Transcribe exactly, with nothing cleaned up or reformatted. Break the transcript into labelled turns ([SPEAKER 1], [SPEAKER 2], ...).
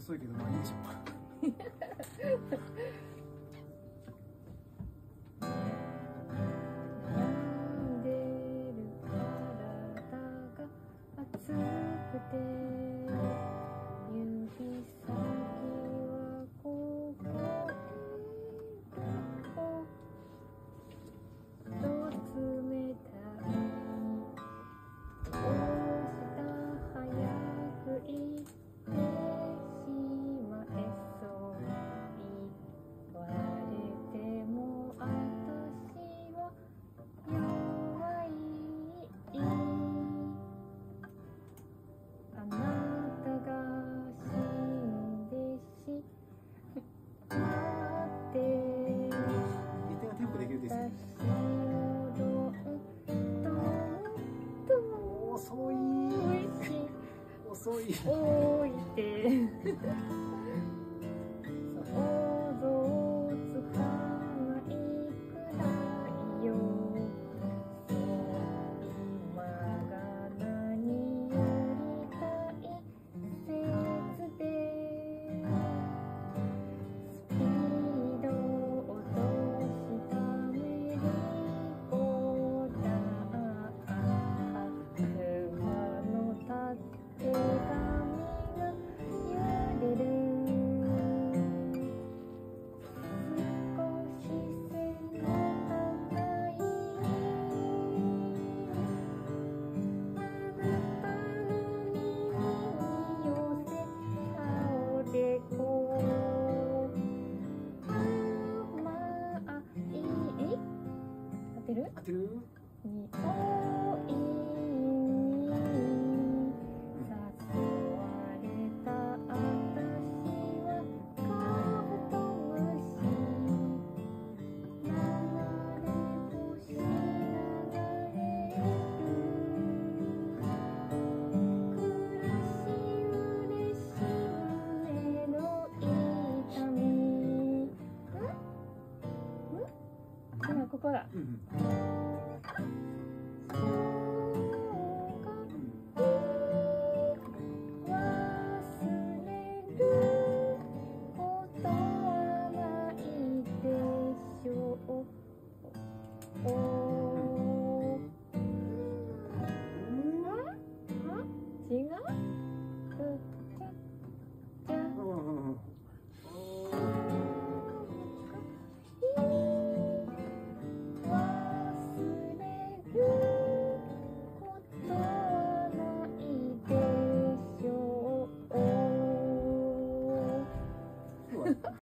[SPEAKER 1] 遅いけどまあいいでしょう。
[SPEAKER 2] 熱くて指先はここへここと冷たいどうした早く言ってしまえそう言われても私は弱いあなたが死んでしまって
[SPEAKER 1] 一定のテンポできるですね。
[SPEAKER 2] 私のどんどんどん
[SPEAKER 1] 遅い遅い
[SPEAKER 2] 置いて想像つかないくらいよ今が何より大切でスピードを落としたメリーゴーランド車のたてがみが揺れる少し背の高いあなたの耳に寄せ倒れこう甘い合ってる？
[SPEAKER 1] 当てる？
[SPEAKER 2] 匂い